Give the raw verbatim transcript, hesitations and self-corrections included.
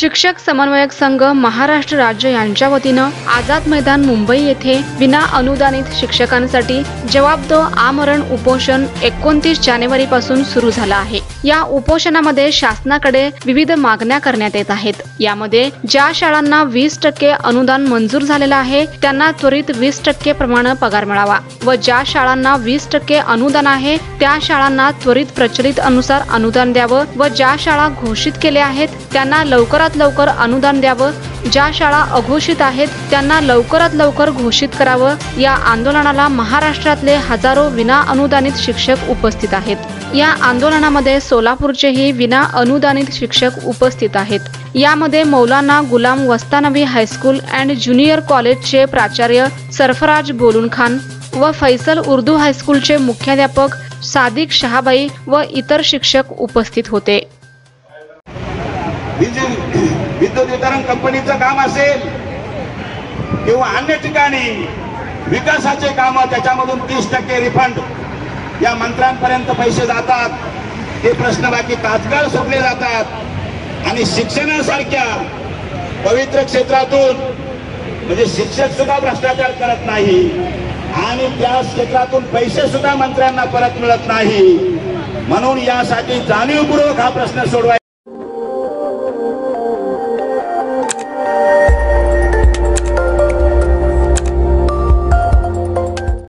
शिक्षक समन्वयक संघ महाराष्ट्र राज्य यांच्या वतीनं आझाद मैदान मुंबई येथे विना अनुदानित शिक्षकांसाठी जवाब दो आमरण उपोषण एकोणतीस जानेवारी पासून सुरू झाला आहे। या उपोषणामध्ये शासनाकडे विविध मागण्या करण्यात येत आहेत। यामध्ये ज्या शाळांना वीस टक्के अनुदान मंजूर झालेलं आहे त्यांना त्वरित वीस टक्के प्रमाणे पगार मिळावा व ज्या शाळांना वीस टक्के अनुदान आहे त्या शाळांना त्वरित प्रचलित अनुसार अनुदान द्यावं व ज्या शाळा घोषित केल्या आहेत त्यांना लवकरात लवकर अनुदान द्यावं। ज्या शाळा अघोषित आहेत त्यांना लवकरात लवकर घोषित करावं। या आंदोलनाला महाराष्ट्रातले हजारो विना अनुदानित शिक्षक उपस्थित आहेत। या आंदोलनामध्ये सोलापूरचेही विना अनुदानित शिक्षक उपस्थित आहेत। यामध्ये Maulana Ghulam Vastanvi high school and junior कॉलेजचे प्राचार्य सरफराज बोलून खान व फैसल उर्दू हायस्कूलचे मुख्याध्यापक सादिक शहाबाई व इतर शिक्षक उपस्थित होते। विद्युत वितरण कंपनीचं काम असेल किंवा अन्य ठिकाणी विकासाचे काम त्याच्यामधून तीस टक्के रिफंड या मंत्र्यांपर्यंत पैसे जातात। ते प्रश्न बाकी तात्काळ सोडले जातात आणि शिक्षणासारख्या पवित्र क्षेत्रातून म्हणजे शिक्षक सुद्धा भ्रष्टाचार करत नाही आणि त्या क्षेत्रातून पैसे सुद्धा मंत्र्यांना परत मिळत नाही। म्हणून यासाठी जाणीवपूर्वक हा प्रश्न सोडवायचा